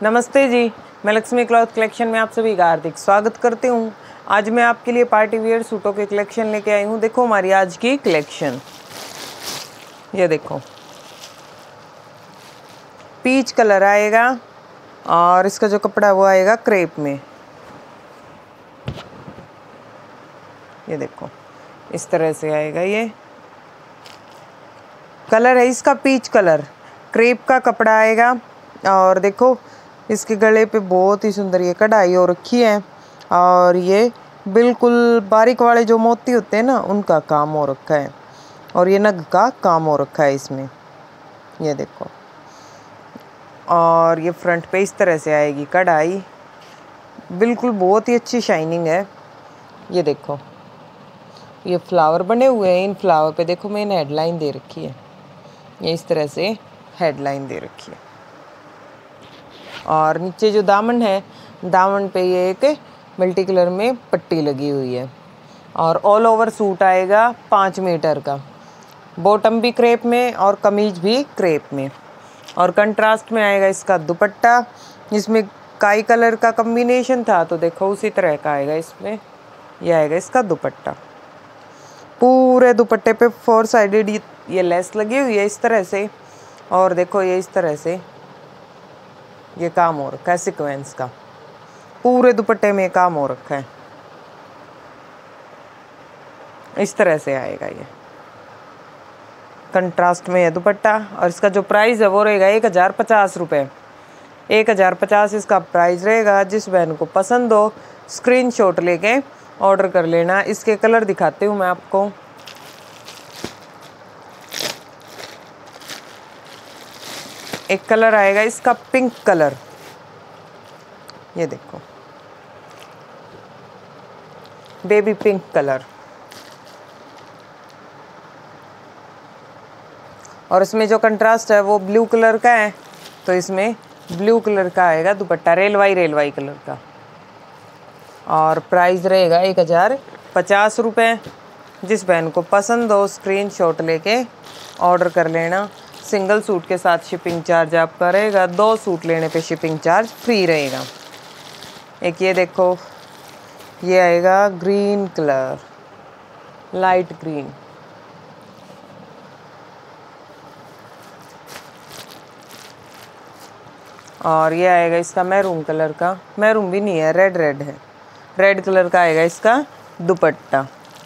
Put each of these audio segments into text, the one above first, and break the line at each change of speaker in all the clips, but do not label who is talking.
नमस्ते जी, मैं Lakshmi cloth collection में आप सभी का हार्दिक स्वागत करती हूँ। आज मैं आपके लिए पार्टी वेयर सूटों के कलेक्शन लेके आई हूँ। देखो हमारी आज की कलेक्शन, ये देखो पीच कलर आएगा और इसका जो कपड़ा वो आएगा क्रेप में। ये देखो इस तरह से आएगा, ये कलर है इसका पीच कलर, क्रेप का कपड़ा आएगा। और देखो इसके गले पे बहुत ही सुंदर ये कढ़ाई हो रखी है और ये बिल्कुल बारीक वाले जो मोती होते हैं ना उनका काम हो रखा है और ये नग का काम हो रखा है इसमें। ये देखो और ये फ्रंट पे इस तरह से आएगी कढ़ाई, बिल्कुल बहुत ही अच्छी शाइनिंग है। ये देखो ये फ्लावर बने हुए हैं, इन फ्लावर पे देखो मैंने हेडलाइन दे रखी है, ये इस तरह से हेडलाइन दे रखी है। और नीचे जो दामन है, दामन पे ये एक मल्टी कलर में पट्टी लगी हुई है और ऑल ओवर सूट आएगा 5 मीटर का। बॉटम भी क्रेप में और कमीज भी क्रेप में और कंट्रास्ट में आएगा इसका दुपट्टा, जिसमें काई कलर का कॉम्बिनेशन था तो देखो उसी तरह का आएगा इसमें। यह आएगा इसका दुपट्टा, पूरे दुपट्टे पे 4 साइडेड ये लेस लगी हुई है इस तरह से। और देखो ये इस तरह से ये काम हो रखा है सीक्वेंस का, पूरे दुपट्टे में काम हो रखा है। इस तरह से आएगा ये कंट्रास्ट में है दुपट्टा। और इसका जो प्राइस है वो रहेगा 1050 रुपये। 1050 इसका प्राइस रहेगा। जिस बहन को पसंद हो स्क्रीनशॉट लेके ऑर्डर कर लेना। इसके कलर दिखाती हूँ मैं आपको। एक कलर आएगा इसका पिंक कलर, ये देखो बेबी पिंक कलर। और इसमें जो कंट्रास्ट है वो ब्लू कलर का है तो इसमें ब्लू कलर का आएगा दुपट्टा, रेलवाई कलर का। और प्राइस रहेगा 1050 रुपये। जिस बहन को पसंद हो स्क्रीनशॉट लेके ऑर्डर कर लेना। सिंगल सूट के साथ शिपिंग चार्ज आपका रहेगा, 2 सूट लेने पे शिपिंग चार्ज फ्री रहेगा। एक ये देखो ये आएगा ग्रीन कलर, लाइट ग्रीन। और ये आएगा इसका मैरून कलर का, मैरून भी नहीं है, रेड है, रेड कलर का आएगा इसका दुपट्टा,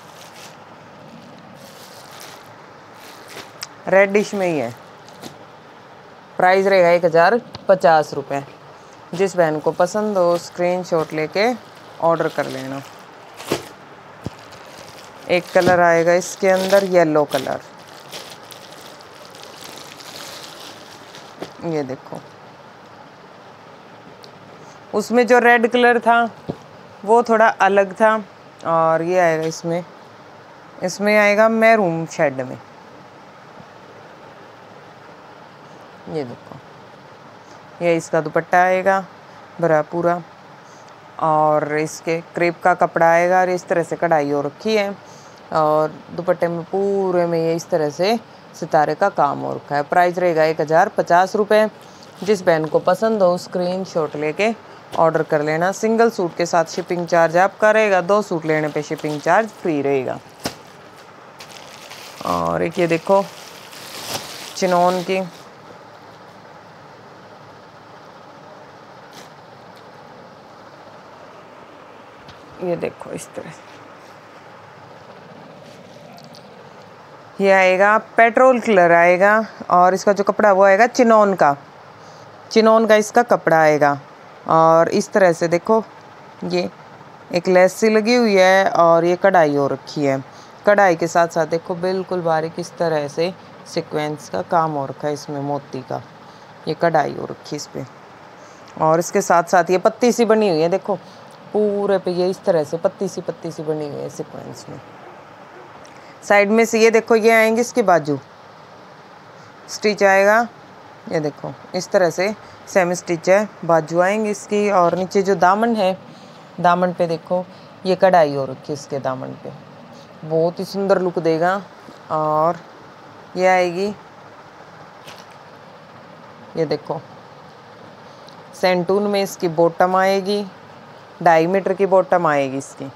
रेडिश में ही है। प्राइस रहेगा 1050 रुपये। जिस बहन को पसंद हो स्क्रीनशॉट लेके ऑर्डर कर लेना। एक कलर आएगा इसके अंदर येलो कलर, ये देखो उसमें जो रेड कलर था वो थोड़ा अलग था। और ये आएगा इसमें आएगा मैरून शेड में। ये देखो ये इसका दुपट्टा आएगा भरा पूरा और इसके क्रेप का कपड़ा आएगा और इस तरह से कढ़ाई हो रखी है और दुपट्टे में पूरे में ये इस तरह से सितारे का काम हो रखा है। प्राइस रहेगा 1050 रुपये। जिस बहन को पसंद हो स्क्रीनशॉट लेके ऑर्डर कर लेना। सिंगल सूट के साथ शिपिंग चार्ज आपका रहेगा, 2 सूट लेने पे शिपिंग चार्ज फ्री रहेगा। और एक ये देखो चिनोन की, ये देखो इस तरह ये आएगा पेट्रोल कलर आएगा और इसका जो कपड़ा वो आएगा चिनोन का इसका कपड़ा आएगा। और इस तरह से देखो ये एक लेस सी लगी हुई है और ये कढ़ाई हो रखी है। कढ़ाई के साथ साथ देखो बिल्कुल बारीक इस तरह से सीक्वेंस का काम हो रखा है इसमें, मोती का ये कढ़ाई हो रखी है इस पे। और इसके साथ साथ ये पत्ती सी बनी हुई है, देखो पूरे पे ये इस तरह से पत्ती सी बनी हुई है सीक्वेंस में। साइड में से ये देखो ये आएंगे इसके बाजू स्टिच आएगा, ये देखो इस तरह से सेमी स्टिच है, बाजू आएंगे इसकी। और नीचे जो दामन है, दामन पे देखो ये कढ़ाई हो रखी है इसके दामन पे, बहुत ही सुंदर लुक देगा। और ये आएगी, ये देखो सेंटून में इसकी बॉटम आएगी, 2.5 मीटर की बॉटम आएगी इसकी।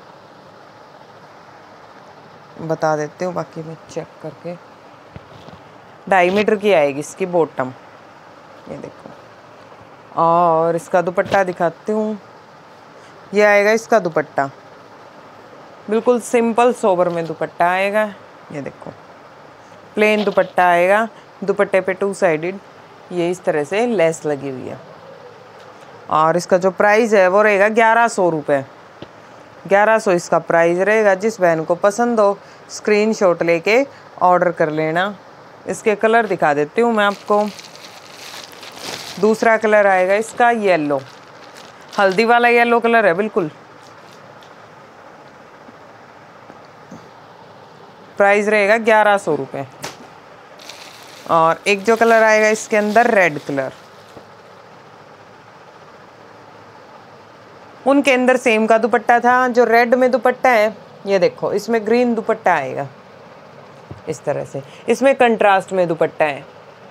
बता देती हूँ बाकी मैं चेक करके। 2.5 मीटर की आएगी इसकी बॉटम, ये देखो। और इसका दुपट्टा दिखाती हूँ। ये आएगा इसका दुपट्टा, बिल्कुल सिंपल सोबर में दुपट्टा आएगा। ये देखो प्लेन दुपट्टा आएगा। दुपट्टे पे 2 साइडेड ये इस तरह से लेस लगी हुई है। और इसका जो प्राइस है वो रहेगा 1100 रुपये। 1100 इसका प्राइस रहेगा। जिस बहन को पसंद हो स्क्रीनशॉट लेके ऑर्डर कर लेना। इसके कलर दिखा देती हूँ मैं आपको। दूसरा कलर आएगा इसका येलो, हल्दी वाला येलो कलर है बिल्कुल। प्राइस रहेगा 1100 रुपये। और एक जो कलर आएगा इसके अंदर रेड कलर, उनके अंदर सेम का दुपट्टा था। जो रेड में दुपट्टा है ये देखो, इसमें ग्रीन दुपट्टा आएगा इस तरह से। इसमें कंट्रास्ट में दुपट्टा है।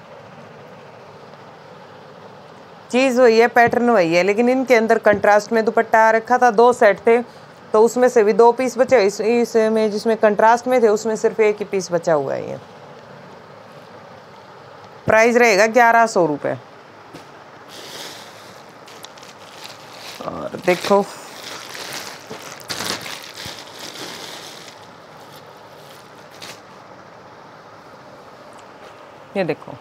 चीज़ वही है, पैटर्न वही है, लेकिन इनके अंदर कंट्रास्ट में दुपट्टा आ रखा था। 2 सेट थे तो उसमें से भी 2 पीस बचे। इसमें जिसमें कंट्रास्ट में थे उसमें सिर्फ 1 ही पीस बचा हुआ है। ये प्राइस रहेगा 1100 रुपये। और देखो ये देखो,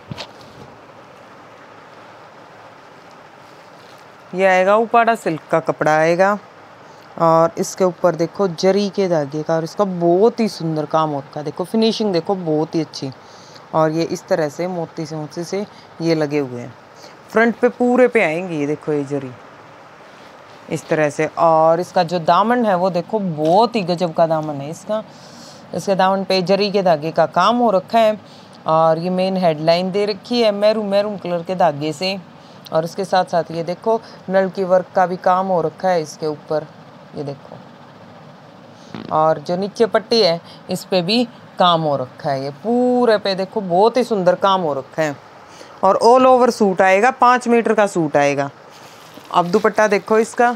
ये आएगा उपाड़ा सिल्क का कपड़ा आएगा। और इसके ऊपर देखो जरी के धागे का, और इसका बहुत ही सुंदर काम होता है। देखो फिनिशिंग देखो बहुत ही अच्छी। और ये इस तरह से मोती से ये लगे हुए हैं। फ्रंट पे पूरे पे आएंगे ये देखो ये जरी इस तरह से। और इसका जो दामन है वो देखो बहुत ही गजब का दामन है इसका। इसके दामन पे जरी के धागे का काम हो रखा है। और ये मेन हेडलाइन दे रखी है मैरून कलर के धागे से। और इसके साथ साथ ये देखो नल की वर्क का भी काम हो रखा है इसके ऊपर, ये देखो। और जो नीचे पट्टी है इस पे भी काम हो रखा है। ये पूरे पे देखो बहुत ही सुंदर काम हो रखा है। और ऑल ओवर सूट आएगा, 5 मीटर का सूट आएगा। अब दुपट्टा देखो इसका,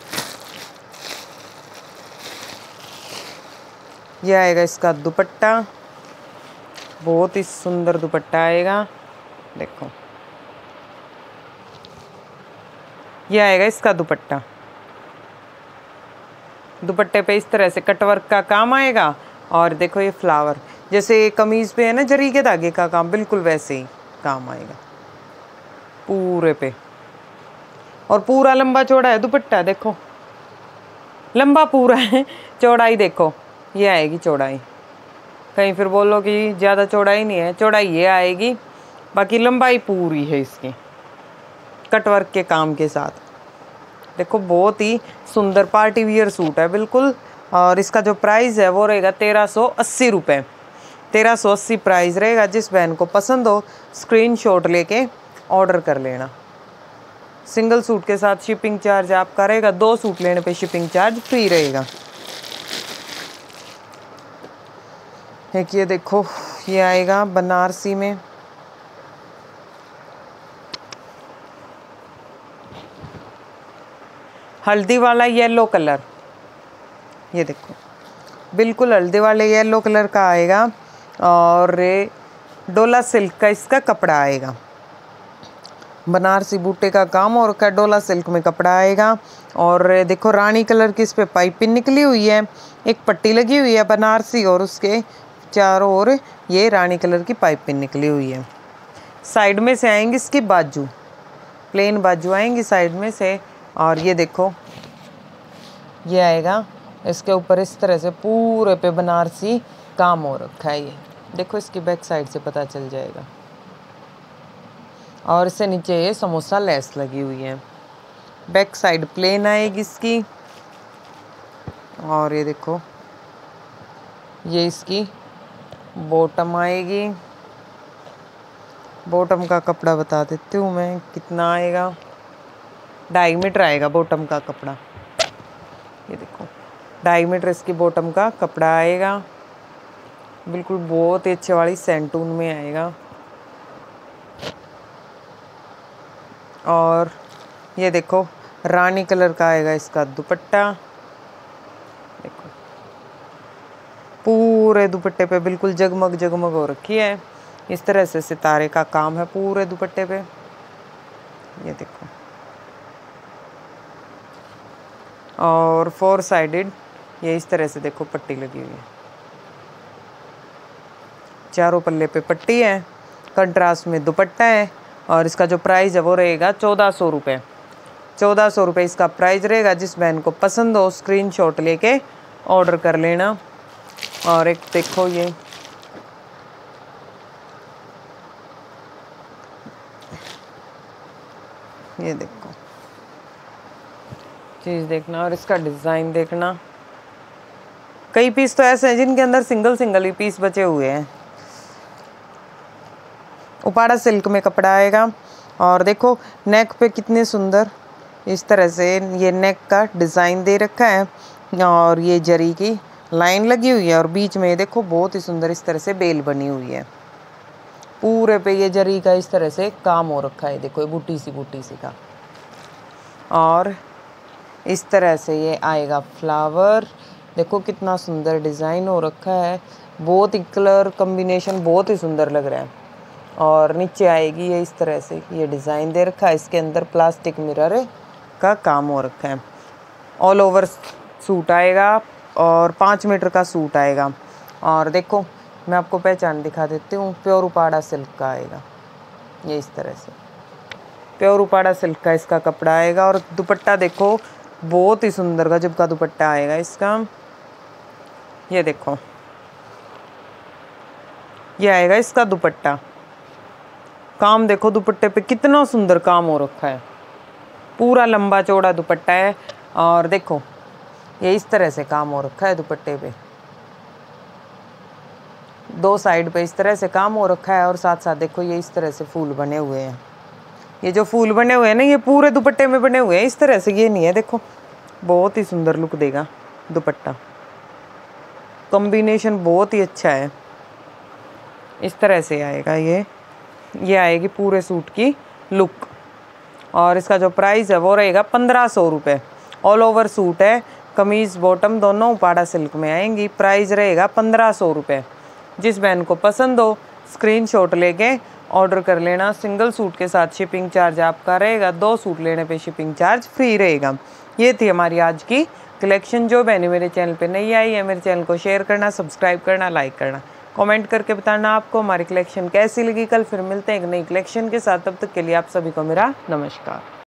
ये आएगा इसका दुपट्टा, बहुत ही सुंदर दुपट्टा आएगा। देखो ये आएगा इसका दुपट्टा। दुपट्टे पे इस तरह से कटवर्क का काम आएगा। और देखो ये फ्लावर, जैसे कमीज़ पे है ना जरी के धागे का काम, बिल्कुल वैसे ही काम आएगा पूरे पे। और पूरा लंबा चौड़ा है दुपट्टा, देखो लंबा पूरा है। चौड़ाई देखो ये आएगी चौड़ाई। कहीं फिर बोलो कि ज़्यादा चौड़ाई नहीं है, चौड़ाई ये आएगी। बाकी लंबाई पूरी है इसकी कटवर्क के काम के साथ। देखो बहुत ही सुंदर पार्टी वियर सूट है बिल्कुल। और इसका जो प्राइस है वो रहेगा 1380 रुपये। 1380 प्राइस रहेगा। जिस बहन को पसंद हो स्क्रीनशॉट लेके ऑर्डर कर लेना। सिंगल सूट के साथ शिपिंग चार्ज आपका रहेगा। 2 सूट लेने पे शिपिंग चार्ज फ्री रहेगा। एक ये देखो ये आएगा बनारसी में, हल्दी वाला येलो कलर। ये देखो बिल्कुल हल्दी वाले येलो कलर का आएगा। और डोला सिल्क का इसका कपड़ा आएगा। बनारसी बूटे का काम और का डोला सिल्क में कपड़ा आएगा। और देखो रानी कलर की इस पे पाइपिंग निकली हुई है। एक पट्टी लगी हुई है बनारसी और उसके चारों ओर ये रानी कलर की पाइपिंग निकली हुई है। साइड में से आएंगी इसकी बाजू, प्लेन बाजू आएंगी साइड में से। और ये देखो ये आएगा इसके ऊपर इस तरह से पूरे पे बनारसी काम हो रखा है। ये देखो इसकी बैक साइड से पता चल जाएगा। और इससे नीचे ये समोसा लेस लगी हुई है। बैक साइड प्लेन आएगी इसकी। और ये देखो ये इसकी बॉटम आएगी। बॉटम का कपड़ा बता देती हूँ मैं कितना आएगा। 2.5 मीटर आएगा बॉटम का कपड़ा। ये देखो 2.5 मीटर इसकी बॉटम का कपड़ा आएगा। बिल्कुल बहुत ही अच्छे वाली सेंटून में आएगा। और ये देखो रानी कलर का आएगा इसका दुपट्टा। देखो पूरे दुपट्टे पे बिल्कुल जगमग जगमग हो रखी है। इस तरह से सितारे का काम है पूरे दुपट्टे पे। ये देखो, और 4 साइडेड ये इस तरह से देखो पट्टी लगी हुई है। चारों पल्ले पे पट्टी है, कंट्रास्ट में दुपट्टा है। और इसका जो प्राइस है वो रहेगा 1400 रुपये। 1400 रुपये इसका प्राइस रहेगा। जिस बहन को पसंद हो स्क्रीनशॉट लेके ऑर्डर कर लेना। और एक देखो ये देखो चीज़ देखना और इसका डिज़ाइन देखना। कई पीस तो ऐसे हैं जिनके अंदर सिंगल सिंगल ही पीस बचे हुए हैं। उपाड़ा सिल्क में कपड़ा आएगा। और देखो नेक पे कितने सुंदर इस तरह से ये नेक का डिज़ाइन दे रखा है। और ये जरी की लाइन लगी हुई है और बीच में देखो बहुत ही सुंदर इस तरह से बेल बनी हुई है। पूरे पे ये जरी का इस तरह से काम हो रखा है। देखो ये बूटी सी का। और इस तरह से ये आएगा फ्लावर। देखो कितना सुंदर डिज़ाइन हो रखा है। बहुत ही कलर कॉम्बिनेशन बहुत ही सुंदर लग रहा है। और नीचे आएगी ये इस तरह से ये डिज़ाइन दे रखा है। इसके अंदर प्लास्टिक मिरर का काम हो रखा है। ऑल ओवर सूट आएगा और 5 मीटर का सूट आएगा। और देखो मैं आपको पहचान दिखा देती हूँ, प्योर उपाड़ा सिल्क का आएगा। ये इस तरह से प्योर उपाड़ा सिल्क का इसका कपड़ा आएगा। और दुपट्टा देखो बहुत ही सुंदर गजब का दुपट्टा आएगा इसका। ये देखो ये आएगा इसका दुपट्टा। काम देखो दुपट्टे पे कितना सुंदर काम हो रखा है। पूरा लंबा चौड़ा दुपट्टा है। और देखो ये इस तरह से काम हो रखा है दुपट्टे पे। 2 साइड पे इस तरह से काम हो रखा है। और साथ साथ देखो ये इस तरह से फूल बने हुए हैं। ये जो फूल बने हुए हैं ना ये पूरे दुपट्टे में बने हुए हैं इस तरह से। ये नहीं है, देखो बहुत ही सुंदर लुक देगा दुपट्टा। कॉम्बिनेशन बहुत ही अच्छा है। इस तरह से आएगा ये आएगी पूरे सूट की लुक। और इसका जो प्राइस है वो रहेगा 1500 रुपये। ऑल ओवर सूट है, कमीज़ बॉटम दोनों उपाड़ा सिल्क में आएंगी। प्राइस रहेगा 1500 रुपये। जिस बहन को पसंद हो स्क्रीनशॉट लेके ऑर्डर कर लेना। सिंगल सूट के साथ शिपिंग चार्ज आपका रहेगा। 2 सूट लेने पे शिपिंग चार्ज फ्री रहेगा। ये थी हमारी आज की कलेक्शन। जो बहनें मेरे चैनल पे नहीं आई है मेरे चैनल को शेयर करना, सब्सक्राइब करना, लाइक करना, कमेंट करके बताना आपको हमारी कलेक्शन कैसी लगी। कल फिर मिलते हैं एक नई कलेक्शन के साथ। तब तक के लिए आप सभी को मेरा नमस्कार।